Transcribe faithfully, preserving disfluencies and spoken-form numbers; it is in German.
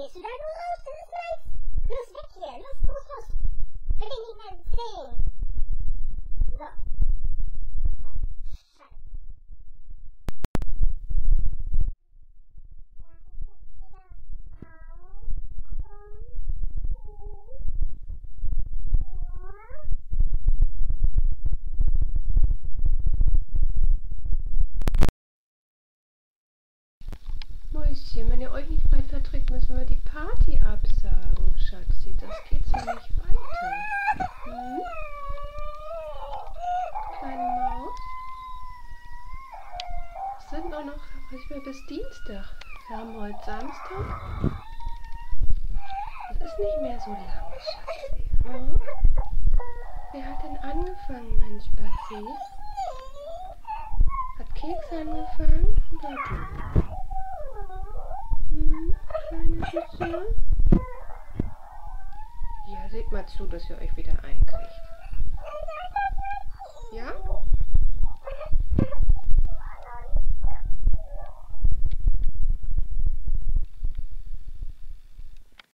gehst du da nur raus? Das ist meins. Los, weg hier. Los, los, los. Ich will dich nicht mehr sehen. So. Mäuschen, wenn ihr euch nicht bald verträgt, müssen wir die Party absagen, Schatzi. Das geht so nicht weiter. Hm? Kleine Maus? Es sind auch noch nicht mehr bis Dienstag. Wir haben heute Samstag. Es ist nicht mehr so lange, Schatzi. Hm? Wer hat denn angefangen, Mensch, Batzi? Hat Keks angefangen oder du? Hm, kleine Süße. Ja, seht mal zu, dass ihr euch wieder einkriegt.